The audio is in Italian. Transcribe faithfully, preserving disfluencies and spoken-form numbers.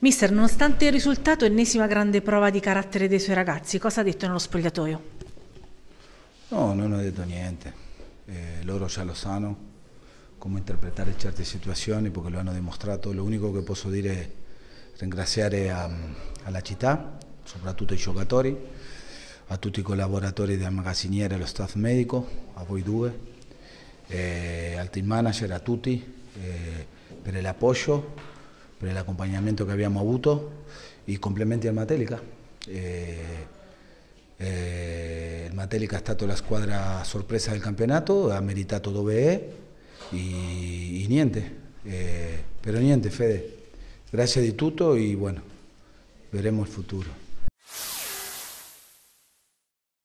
Mister, nonostante il risultato, ennesima grande prova di carattere dei suoi ragazzi, cosa ha detto nello spogliatoio? No, non ho detto niente, eh, loro già lo sanno come interpretare certe situazioni perché lo hanno dimostrato. Lo unico che posso dire è ringraziare a, alla città, soprattutto ai giocatori, a tutti i collaboratori del magazziniere e allo staff medico, a voi due, eh, al team manager, a tutti, eh, per l'appoggio, per l'accompagnamento che abbiamo avuto. I complimenti al Matelica. Eh, eh, il Matelica è stata la squadra sorpresa del campionato, ha meritato dove è e, e niente. Eh, però niente, Fede, grazie di tutto e bueno, vedremo il futuro.